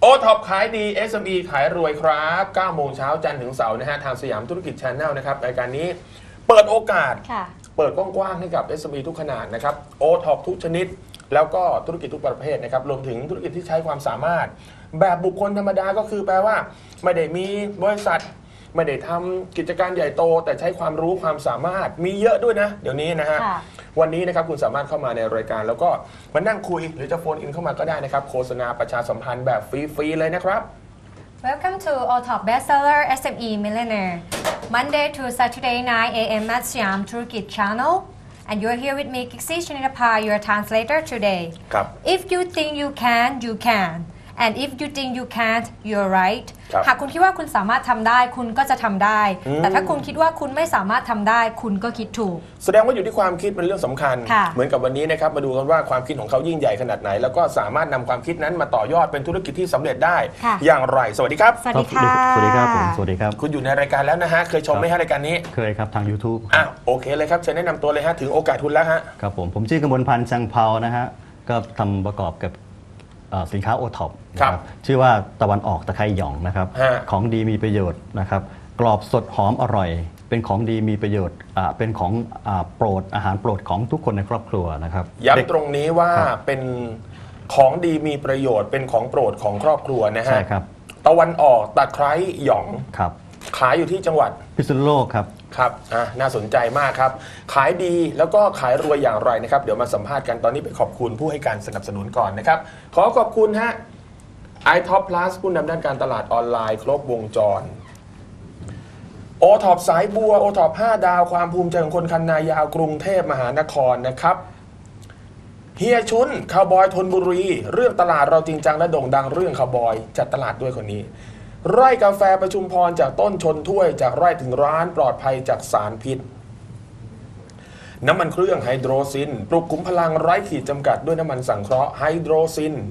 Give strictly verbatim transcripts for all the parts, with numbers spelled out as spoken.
โอท็อปขายดี เอส เอ็ม อี ขายรวยครับเก้าโมงเช้าจันทร์ถึงเสาร์นะฮะทางสยามธุรกิจ Channel นะครับรายการนี้เปิดโอกาสเปิดกว้างๆให้กับ เอส เอ็ม อี ทุกขนาดนะครับโอท็อปทุกชนิดแล้วก็ธุรกิจทุกประเภทนะครับรวมถึงธุรกิจที่ใช้ความสามารถแบบบุคคลธรรมดาก็คือแปลว่าไม่ได้มีบริษัทไม่ได้ทำกิจการใหญ่โตแต่ใช้ความรู้ความสามารถมีเยอะด้วยนะเดี๋ยวนี้นะฮะวันนี้นะครับคุณสามารถเข้ามาในรายการแล้วก็มานั่งคุยหรือจะโฟนอินเข้ามาก็ได้นะครับโฆษณาประชาสัมพันธ์แบบฟรีๆเลยนะครับ Welcome to O Top Bestseller เอส เอ็ม อี Millionaire Monday to Saturday nine a m at Siam Turkit Channel and you're here with me Kixi Shinitapa your translator today ครับ If you think you can you can and if you think you can't you're right หากคุณคิดว่าคุณสามารถทำได้คุณก็จะทำได้แต่ถ้าคุณคิดว่าคุณไม่สามารถทำได้คุณก็คิดถูกแสดงว่าอยู่ที่ความคิดเป็นเรื่องสำคัญเหมือนกับวันนี้นะครับมาดูกันว่าความคิดของเขายิ่งใหญ่ขนาดไหนแล้วก็สามารถนำความคิดนั้นมาต่อยอดเป็นธุรกิจที่สำเร็จได้อย่างไรสวัสดีครับสวัสดีค่ะสวัสดีครับผมสวัสดีครับคุณอยู่ในรายการแล้วนะฮะเคยชมไหมฮะรายการนี้เคยครับทาง YouTube อ่ะโอเคเลยครับเชิญแนะนำตัวเลยฮะถึงโอกาสคุณแล้วฮะครับผมผมชื่อกมลพันธ์จังเภานะฮะก็ทำประกอบกับสินค้าโอท็อปชื่อว่าตะวันออกตะไคร้หยองนะครับของดีมีประโยชน์นะครับกรอบสดหอมอร่อยเป็นของดีมีประโยชน์เป็นของโปรดอาหารโปรดของทุกคนในครอบครัวนะครับย้ำตรงนี้ว่าเป็นของดีมีประโยชน์เป็นของโปรดของครอบครัวนะฮะใช่ครับตะวันออกตะไคร้หยองครับขายอยู่ที่จังหวัดพิษณุโลกครับครับอ่ะน่าสนใจมากครับขายดีแล้วก็ขายรวยอย่างไรนะครับเดี๋ยวมาสัมภาษณ์กันตอนนี้ไปขอบคุณผู้ให้การสนับสนุนก่อนนะครับขอขอบคุณฮะ ไอ ท็อป Plus ผู้นำด้านการตลาดออนไลน์ครบวงจร โอท็อป สายบัว โอท็อป ห้าดาวความภูมิใจของคนคันนายาวกรุงเทพมหานครนะครับเฮียชุนคาวบอยธนบุรีเรื่องตลาดเราจริงจังและโด่งดังเรื่องคาวบอยจัดตลาดด้วยคนนี้ไร่กาแฟประชุมพรจากต้นชนถ้วยจากไร่ถึงร้านปลอดภัยจากสารพิษน้ำมันเครื่องไฮโดรซินปลุกขุมพลังไร้ขีดจำกัดด้วยน้ำมันสังเคราะห์ไฮโดรซิน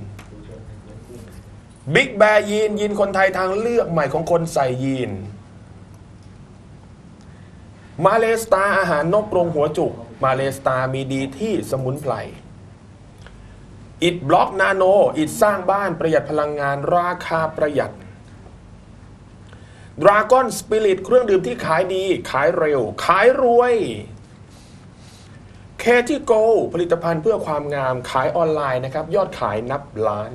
บิ๊กแบร์ยีนยีนคนไทยทางเลือกใหม่ของคนใส่ยีนมาเลสตาอาหารนกกรงหัวจุกมาเลสตามีดีที่สมุนไพรอิฐบล็อกนาโนอิฐสร้างบ้านประหยัดพลังงานราคาประหยัดดราก้อนสปิริตเครื่องดื่มที่ขายดีขายเร็วขายรวยเคที่โกผลิตภัณฑ์เพื่อความงามขายออนไลน์นะครับยอดขายนับล้าน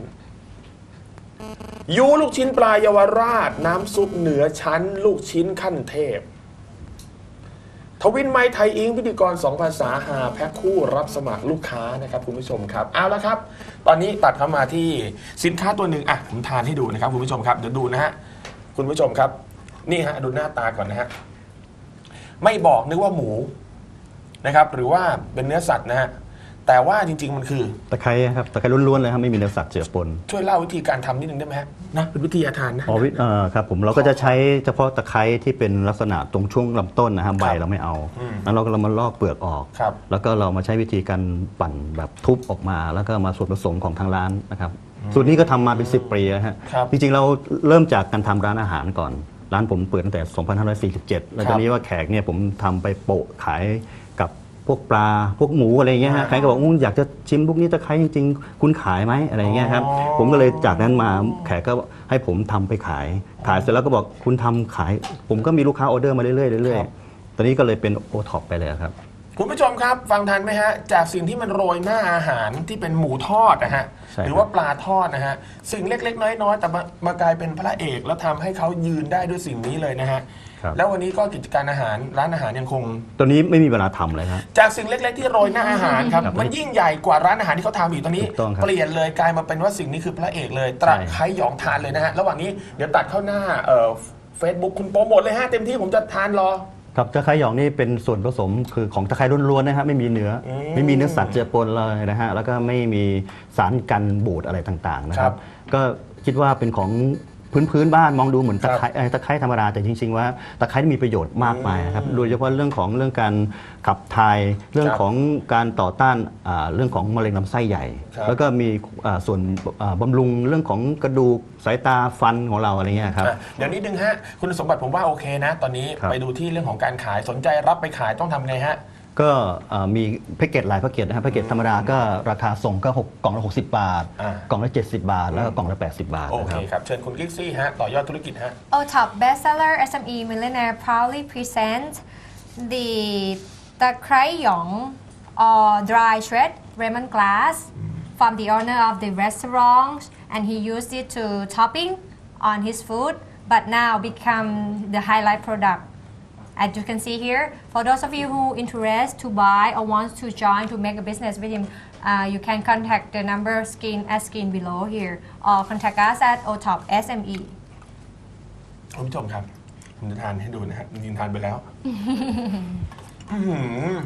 ยูลูกชิ้นปลาเยาวราชน้ำซุปเหนือชั้นลูกชิ้นขั้นเทพทวินไมไทยอิงพิธีกรสองภาษาหาแพ็คคู่รับสมัครลูกค้านะครับคุณผู้ชมครับเอาละครับตอนนี้ตัดเข้ามาที่สินค้าตัวหนึ่งอ่ะผมทานให้ดูนะครับคุณผู้ชมครับเดี๋ยวดูนะฮะคุณผู้ชมครับนี่ฮะดูหน้าตาก่อนนะฮะไม่บอกนึกว่าหมูนะครับหรือว่าเป็นเนื้อสัตว์นะฮะแต่ว่าจริงๆมันคือตะไคร้ครับตะไคร้ล้วนๆเลยครับไม่มีเนื้อสัตว์เจือปนช่วยเล่าวิธีการทำนิดนึงได้ไหมฮะนะเป็นวิธีทานนะอ๋อวิธีครับผมเราก็จะใช้เฉพาะตะไคร้ที่เป็นลักษณะตรงช่วงลำต้นนะครับใบเราไม่เอาแล้วเราก็เรามาลอกเปลือกออกแล้วก็เรามาใช้วิธีการปั่นแบบทุบออกมาแล้วก็มาส่วนผสมของทางร้านนะครับสูตรนี้ก็ทำมาเป็นสิบปีแล้วฮะจริงๆเราเริ่มจากการทำร้านอาหารก่อนร้านผมเปิดตั้งแต่สองพันห้าร้อยสี่สิบเจ็ดแล้วตอนนี้ว่าแขกเนี่ยผมทำไปโปะขายกับพวกปลาพวกหมูอะไรเงี้ยฮะใครก็บอกอยากจะชิมพวกนี้ตะไคร้จริงๆคุณขายไหมอะไรเงี้ยครับผมก็เลยจากนั้นมาแขกก็ให้ผมทำไปขายขายเสร็จแล้วก็บอกคุณทำขายผมก็มีลูกค้าออเดอร์มาเรื่อยๆเรื่อยๆตอนนี้ก็เลยเป็นโอท็อปไปเลยครับคุณผู้ชมครับฟังทันไหมฮะจากสิ่งที่มันโรยหน้าอาหารที่เป็นหมูทอดนะฮะหรือว่าปลาทอดนะฮะสิ่งเล็กๆน้อยๆแต่มามากลายเป็นพระเอกแล้วทำให้เขายืนได้ด้วยสิ่งนี้เลยนะฮะแล้ววันนี้ก็กิจการอาหารร้านอาหารยังคงตอนนี้ไม่มีเวลาทำเลยครับจากสิ่งเล็กๆที่โรยหน้าอาหารครับมันยิ่งใหญ่กว่าร้านอาหารที่เขาทำอยู่ตอนนี้เปลี่ยนเลยกลายมาเป็นว่าสิ่งนี้คือพระเอกเลยตะไคร้หยองทานเลยนะฮะระหว่างนี้เดี๋ยวตัดเข้าหน้าเอ่อเฟซบุ๊กคุณโปรโมทเลยฮะเต็มที่ผมจะทานรอครับตะไคร้หยองนี่เป็นส่วนผสมคือของตะไคร้ล้วนๆนะครับไม่มีเนื้อไม่มีเนื้อสัตว์เจือปนเลยนะฮะแล้วก็ไม่มีสารกันบูดอะไรต่างๆนะครับก็คิดว่าเป็นของพื้นๆบ้านมองดูเหมือนตะไคร้ตะไคร้ธรรมดาแต่จริงๆว่าตะไคร้มีประโยชน์มากมายครับโดยเฉพาะเรื่องของเรื่องการขับถ่ายเรื่องของการต่อต้านเรื่องของมะเร็งลำไส้ใหญ่แล้วก็มีส่วนบำรุงเรื่องของกระดูกสายตาฟันของเราอะไรเงี้ยครับเดี๋ยวนิดนึงฮะคุณสมบัติผมว่าโอเคนะตอนนี้ไปดูที่เรื่องของการขายสนใจรับไปขายต้องทำไงฮะก็เอ่อมีแพ็กเกจหลายแพ็กเกจนะครับแพ็กเกจธรรมดาก็ราคาส่งก็หกกล่องละหกสิบบาทอ่ากล่องละเจ็ดสิบบาท แล้วก็กล่องละแปดสิบบาทโอนะเคครับครับ เชิญคุณกิ๊กซี่ฮะ ต่อยอดธุรกิจฮะ O Top bestseller เอส เอ็ม อี Millionaire proudly present the the Crayong or dry shred lemon glass from the owner of the restaurant, and he used it to topping on his food, but now become the highlight product. As you can see here, for those of you who interested to buy or want to join to make a business with him, uh, you can contact the number screen as screen below here, or contact us at O Top เอส เอ็ม อีคุณผู้ชมครับ ผมจะทานให้ดูนะฮะจริงๆทานไปแล้ว อื้อหือ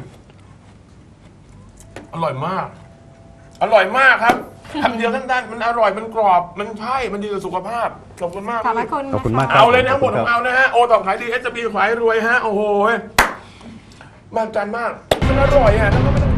อร่อยมาก อร่อยมากครับคำเดียวสั้นๆมันอร่อยมันกรอบ มันใช่ มันดีต่อสุขภาพ ขอบคุณมากขอบคุณขอบคุณมากนะะเอาเลยนะหมดขอบคุณครับเอานะฮะ โอต่อขายดีเอสบีขายรวยฮะ โอ้โหมากจันมาก มันอร่อยอ่ะแล้วก็ไม่ต้อง